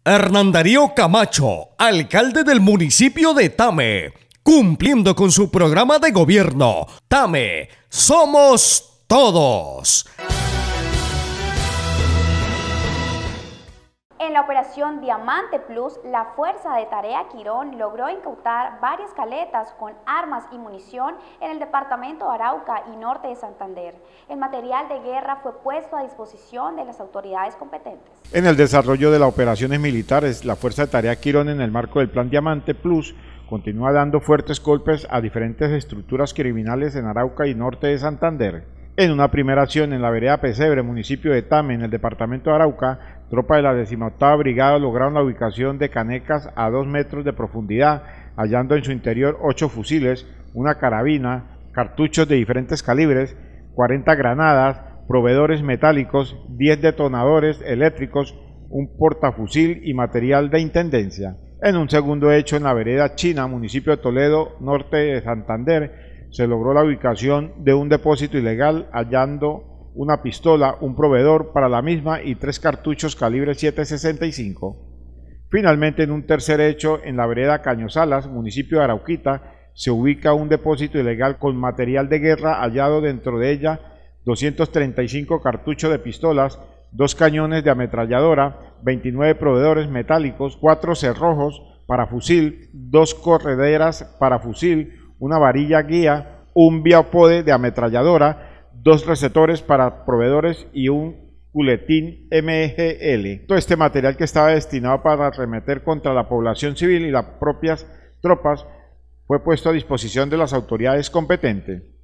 Hernán Darío Camacho, alcalde del municipio de Tame, cumpliendo con su programa de gobierno. Tame, somos todos. En la operación Diamante Plus, la Fuerza de Tarea Quirón logró incautar varias caletas con armas y munición en el departamento de Arauca y norte de Santander. El material de guerra fue puesto a disposición de las autoridades competentes. En el desarrollo de las operaciones militares, la Fuerza de Tarea Quirón, en el marco del Plan Diamante Plus, continúa dando fuertes golpes a diferentes estructuras criminales en Arauca y norte de Santander. En una primera acción en la vereda Pesebre, municipio de Tame, en el departamento de Arauca, tropas de la 18ª Brigada lograron la ubicación de canecas a 2 metros de profundidad, hallando en su interior 8 fusiles, una carabina, cartuchos de diferentes calibres, 40 granadas, proveedores metálicos, 10 detonadores eléctricos, un portafusil y material de intendencia. En un segundo hecho en la vereda China, municipio de Toledo, norte de Santander, se logró la ubicación de un depósito ilegal, hallando una pistola, un proveedor para la misma y 3 cartuchos calibre 7.65. Finalmente, en un tercer hecho, en la vereda Cañosalas, municipio de Arauquita, se ubica un depósito ilegal con material de guerra, hallado dentro de ella 235 cartuchos de pistolas, 2 cañones de ametralladora, 29 proveedores metálicos, 4 cerrojos para fusil, 2 correderas para fusil, una varilla guía, un biopode de ametralladora, 2 receptores para proveedores y un culetín MGL. Todo este material, que estaba destinado para arremeter contra la población civil y las propias tropas, fue puesto a disposición de las autoridades competentes.